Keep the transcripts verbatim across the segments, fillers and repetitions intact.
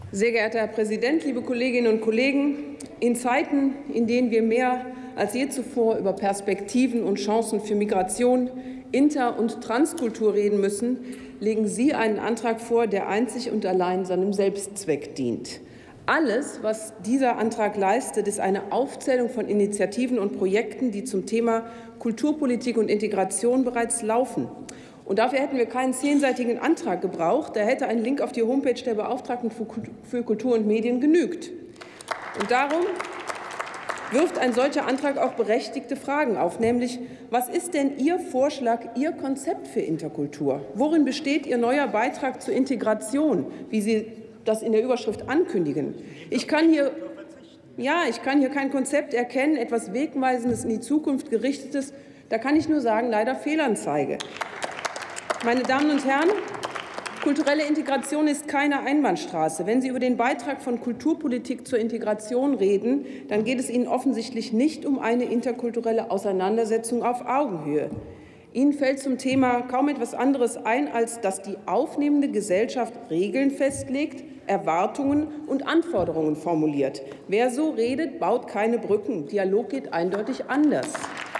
Sehr geehrter Herr Präsident, liebe Kolleginnen und Kollegen! In Zeiten, in denen wir mehr als je zuvor über Perspektiven und Chancen für Migration, Inter- und Transkultur reden müssen, legen Sie einen Antrag vor, der einzig und allein seinem Selbstzweck dient. Alles, was dieser Antrag leistet, ist eine Aufzählung von Initiativen und Projekten, die zum Thema Kulturpolitik und Integration bereits laufen. Und dafür hätten wir keinen zehnseitigen Antrag gebraucht. Da hätte ein Link auf die Homepage der Beauftragten für Kultur und Medien genügt. Und darum wirft ein solcher Antrag auch berechtigte Fragen auf, nämlich: Was ist denn Ihr Vorschlag, Ihr Konzept für Interkultur? Worin besteht Ihr neuer Beitrag zur Integration, wie Sie das in der Überschrift ankündigen? Ich kann hier, ja, ich kann hier kein Konzept erkennen, etwas Wegweisendes, in die Zukunft gerichtetes. Da kann ich nur sagen, leider Fehlanzeige. Meine Damen und Herren, kulturelle Integration ist keine Einbahnstraße. Wenn Sie über den Beitrag von Kulturpolitik zur Integration reden, dann geht es Ihnen offensichtlich nicht um eine interkulturelle Auseinandersetzung auf Augenhöhe. Ihnen fällt zum Thema kaum etwas anderes ein, als dass die aufnehmende Gesellschaft Regeln festlegt, Erwartungen und Anforderungen formuliert. Wer so redet, baut keine Brücken. Dialog geht eindeutig anders.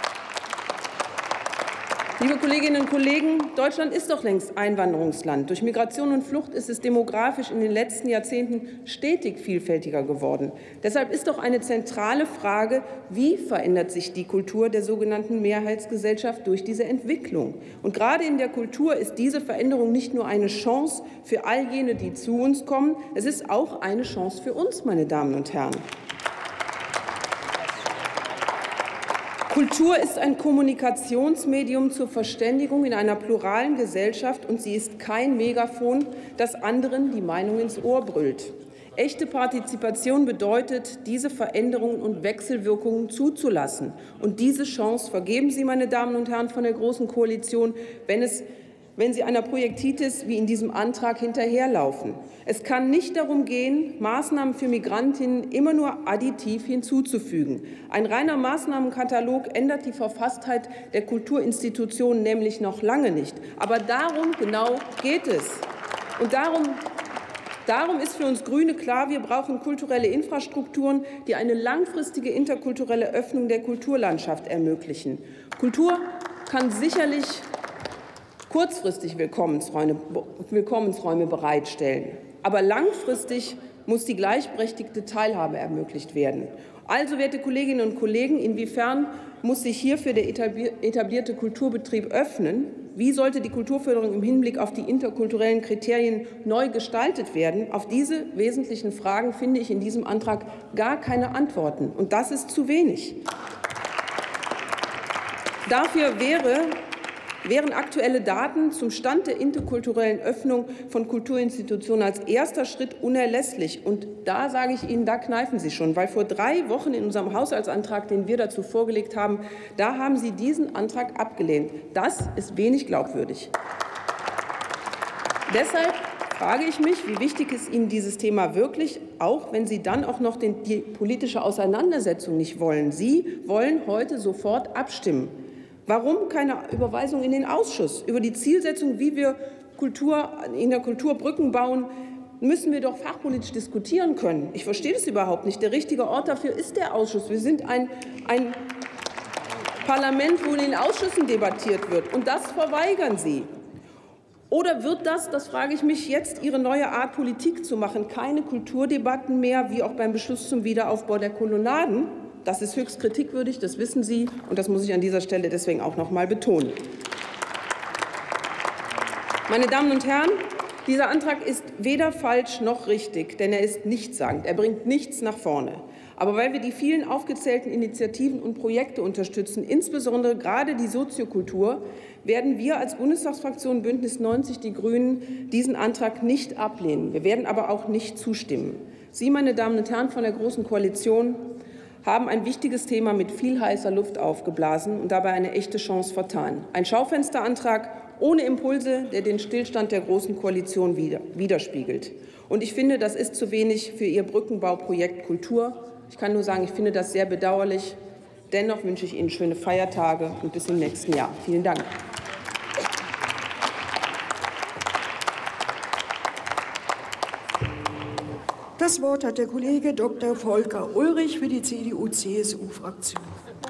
Liebe Kolleginnen und Kollegen, Deutschland ist doch längst Einwanderungsland. Durch Migration und Flucht ist es demografisch in den letzten Jahrzehnten stetig vielfältiger geworden. Deshalb ist doch eine zentrale Frage: Wie verändert sich die Kultur der sogenannten Mehrheitsgesellschaft durch diese Entwicklung? Und gerade in der Kultur ist diese Veränderung nicht nur eine Chance für all jene, die zu uns kommen, es ist auch eine Chance für uns, meine Damen und Herren. Kultur ist ein Kommunikationsmedium zur Verständigung in einer pluralen Gesellschaft, und sie ist kein Megafon, das anderen die Meinung ins Ohr brüllt. Echte Partizipation bedeutet, diese Veränderungen und Wechselwirkungen zuzulassen. Und diese Chance vergeben Sie, meine Damen und Herren von der Großen Koalition, wenn es wenn Sie einer Projektitis wie in diesem Antrag hinterherlaufen. Es kann nicht darum gehen, Maßnahmen für Migrantinnen immer nur additiv hinzuzufügen. Ein reiner Maßnahmenkatalog ändert die Verfasstheit der Kulturinstitutionen nämlich noch lange nicht. Aber darum genau geht es. Und darum Darum ist für uns Grüne klar, wir brauchen kulturelle Infrastrukturen, die eine langfristige interkulturelle Öffnung der Kulturlandschaft ermöglichen. Kultur kann sicherlich kurzfristig Willkommensräume, Willkommensräume bereitstellen. Aber langfristig muss die gleichberechtigte Teilhabe ermöglicht werden. Also, werte Kolleginnen und Kollegen, inwiefern muss sich hierfür der etablierte Kulturbetrieb öffnen? Wie sollte die Kulturförderung im Hinblick auf die interkulturellen Kriterien neu gestaltet werden? Auf diese wesentlichen Fragen finde ich in diesem Antrag gar keine Antworten. Und das ist zu wenig. Dafür wäre Wären aktuelle Daten zum Stand der interkulturellen Öffnung von Kulturinstitutionen als erster Schritt unerlässlich. Und da sage ich Ihnen, da kneifen Sie schon, weil vor drei Wochen in unserem Haushaltsantrag, den wir dazu vorgelegt haben, da haben Sie diesen Antrag abgelehnt. Das ist wenig glaubwürdig. Deshalb frage ich mich, wie wichtig ist Ihnen dieses Thema wirklich, auch wenn Sie dann auch noch den, die politische Auseinandersetzung nicht wollen. Sie wollen heute sofort abstimmen. Warum keine Überweisung in den Ausschuss? Über die Zielsetzung, wie wir Kultur, in der Kultur Brücken bauen, müssen wir doch fachpolitisch diskutieren können. Ich verstehe das überhaupt nicht. Der richtige Ort dafür ist der Ausschuss. Wir sind ein, ein Parlament, wo in den Ausschüssen debattiert wird. Und das verweigern Sie. Oder wird das, das frage ich mich, jetzt Ihre neue Art, Politik zu machen? Keine Kulturdebatten mehr, wie auch beim Beschluss zum Wiederaufbau der Kolonnaden? Das ist höchst kritikwürdig, das wissen Sie, und das muss ich an dieser Stelle deswegen auch noch mal betonen. Meine Damen und Herren, dieser Antrag ist weder falsch noch richtig, denn er ist nichtssagend. Er bringt nichts nach vorne. Aber weil wir die vielen aufgezählten Initiativen und Projekte unterstützen, insbesondere gerade die Soziokultur, werden wir als Bundestagsfraktion Bündnis neunzig Die Grünen diesen Antrag nicht ablehnen. Wir werden aber auch nicht zustimmen. Sie, meine Damen und Herren von der Großen Koalition, haben ein wichtiges Thema mit viel heißer Luft aufgeblasen und dabei eine echte Chance vertan. Ein Schaufensterantrag ohne Impulse, der den Stillstand der Großen Koalition widerspiegelt. Und ich finde, das ist zu wenig für Ihr Brückenbauprojekt Kultur. Ich kann nur sagen, ich finde das sehr bedauerlich. Dennoch wünsche ich Ihnen schöne Feiertage und bis im nächsten Jahr. Vielen Dank. Das Wort hat der Kollege Doktor Volker Ulrich für die C D U C S U-Fraktion.